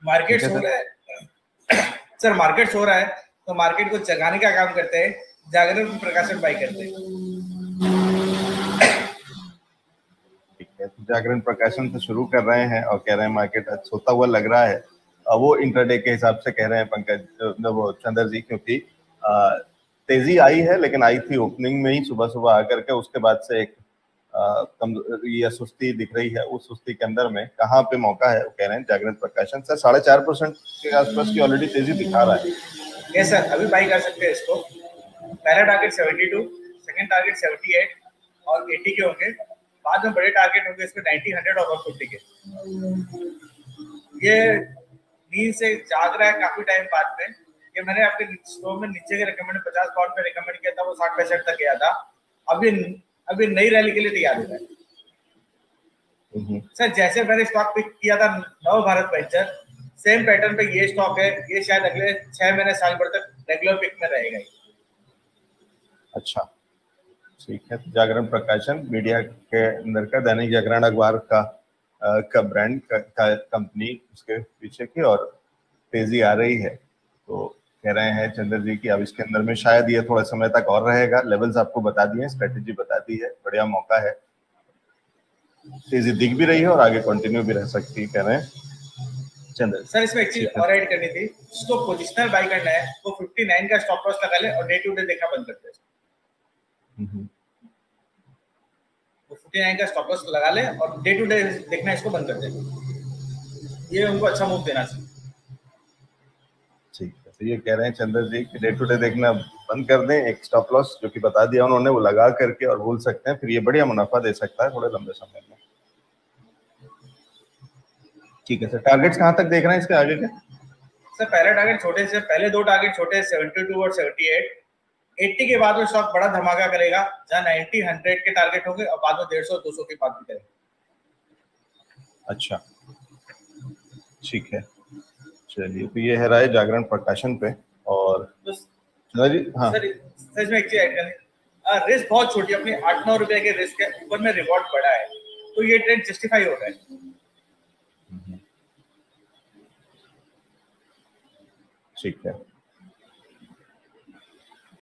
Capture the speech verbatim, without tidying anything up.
Market so रहा है sir, market so रहा है तो मार्केट को जगाने का काम करते हैं, जागरण प्रकाशन बाई करते हैं। ठीक है, जागरण प्रकाशन से शुरू कर रहे हैं और कह रहे हैं मार्केट सोता हुआ लग रहा है। वो इंट्राडे के हिसाब से कह रहे हैं पंकज वो चंद्र जी, क्योंकि तेजी आई है लेकिन आई थी ओपनिंग में ही सुबह सुबह आकर के, उसके बाद से एक कम ये सुस्ती दिख रही है। उस सुस्ती के अंदर में कहाँ पे मौका है, वो कह रहे हैं जागरण प्रकाशन से साढ़े चार परसेंट के आसपास की ऑलरेडी तेजी दिखा रहा है। यस सर, अभी बाई कर सकते हैं इसको। पहला टारगेट बहत्तर, सेकंड टारगेट अठहत्तर और अस्सी के होंगे। बाद में बड़े टारगेट होंगे इसमें नब्बे, सौ और पचास के। ये नींद से जाग रहा है काफी टाइम बाद में। ये मैंने आपके स्टोर में नीचे के रिकमेंड पचास पाउंड पे रिकमेंड किया था, वो साठ पैंसठ तक गया था। अभी अभी नई रैली के लिए तैयार हो रहा है सर। जैसे मैंने स्टॉक पिक किया था नव भारत वेंचर, सेम पैटर्न पे ये स्टॉक है। ये शायद अगले छह महीने साल भर तक रेगुलर पिक में रहेगा। अच्छा, ठीक है। जागरण प्रकाशन मीडिया के अंदर का दैनिक जागरण अखबार का का ब्रांड का, का कंपनी उसके पीछे की, और तेजी आ रही है। तो कह रहे हैं चंद्र जी की अब इसके अंदर में शायद ये थोड़ा समय तक और रहेगा। लेवल्स आपको बता दिए, स्ट्रेटेजी बता दी है, बढ़िया मौका है, तेजी दिख भी रही है और आगे कंटिन्यू भी रह सकती है, कह रहे हैं चंद्र सर। इसमें एक चीज और ऐड करनी थी, जिसको पोजिशनल बाय करना है वो उनसठ का स्टॉप लॉस लगा ले और डे टू डे देखना बंद कर दे। वो उनचास का स्टॉप लॉस लगा ले और डे टू डे देखना इसको बंद कर दे। ये उनको अच्छा मूव देना चाहिए। ठीक है, तो ये कह रहे हैं चंद्र जी कि डे टू डे देखना बंद कर दें। एक स्टॉप लॉस जो कि बता दिया उन्होंने, वो लगा करके और भूल सकते हैं, फिर ये बढ़िया मुनाफा दे सकता है थोड़े लंबे समय में। ठीक है सर, टारगेट्स कहां तक देख रहे हैं इसके आगे के? सर पहला टारगेट छोटे से, पहले दो टारगेट छोटे बहत्तर और अठहत्तर। अस्सी के बाद में स्टॉक बड़ा धमाका करेगा, जहां नब्बे, सौ के टारगेट होंगे और बाद में डेढ़ सौ दो सौ की बात भी करेंगे। अच्छा, ठीक है, चलिए। तो ये है राय जागरण प्रकाशन पे। और तो जी हाँ सर, सच में एक चीज ऐड करनी, रिस्क बहुत छोटी, अपनी आठ नौ रुपए के रिस्क है, ऊपर में रिवॉर्ड बड़ा है, तो ये ट्रेड जस्टिफाई हो रहा है। ठीक है।